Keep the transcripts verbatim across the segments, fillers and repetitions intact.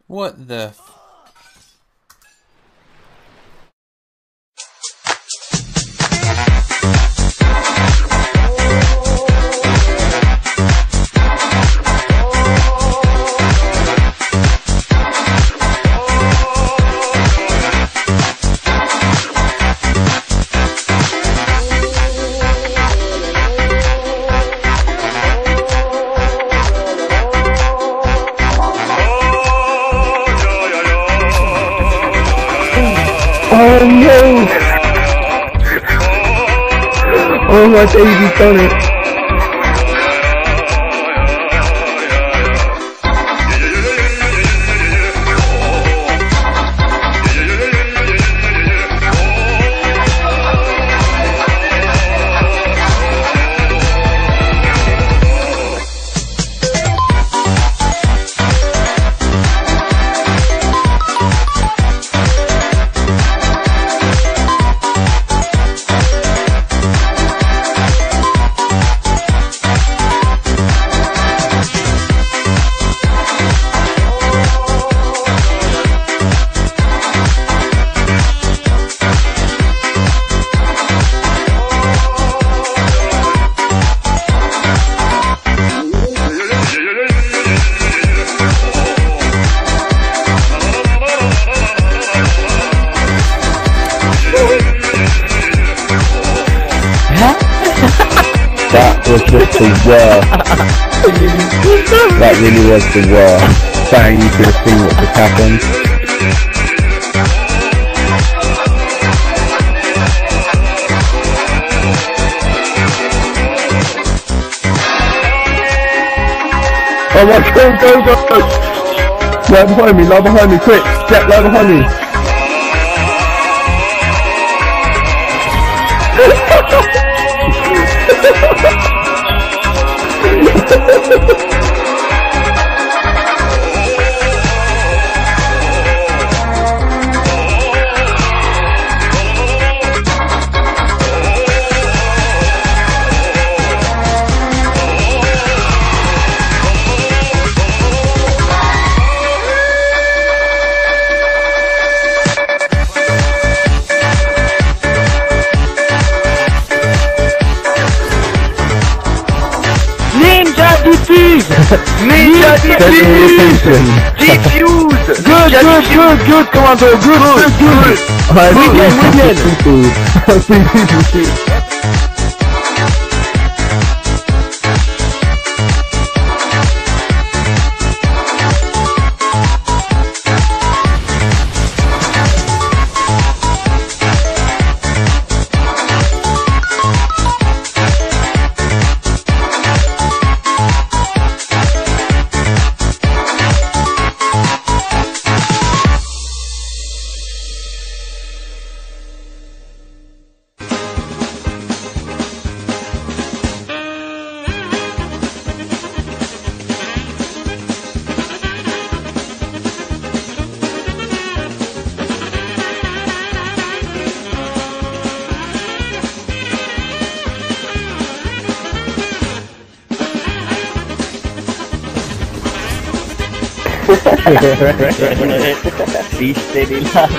What the f- Oh no! Oh my baby's done it! That was just the worst. That really was the worst. Bang, you could have seen what just happened. Oh my god, go, go, go! Lie behind me, lie behind me, quick! Jack, lie behind me! Defuse! Ninja Defuse! Defuse! Good, good, good, good, Commando, good, good, good! Alright, we get, we get! Fisterilate.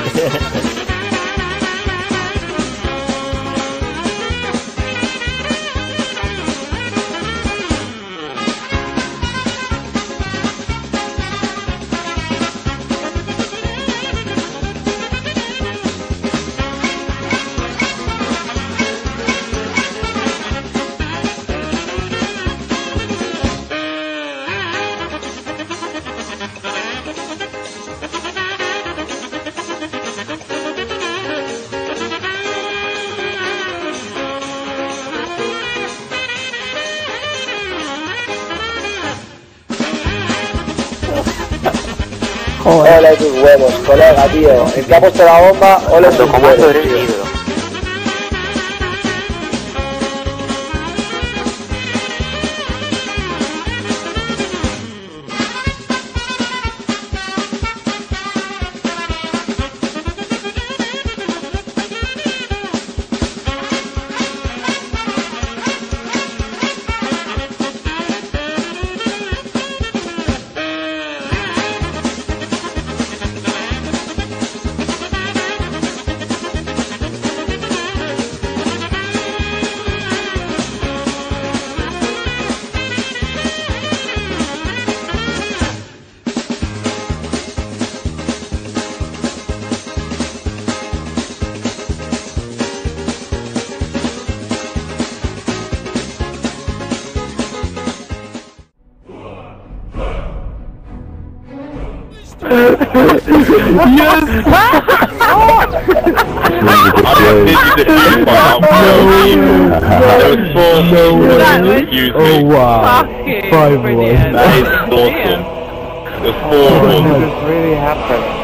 Hola tus huevos, colega, tío. El que ha puesto la bomba, hola tus huevos, tío. Yes! I did the defuse one, I'm blowing. There was four defuse Oh wow. Fucking Five brilliant. one. That is awesome. There's four What of them. just really happened?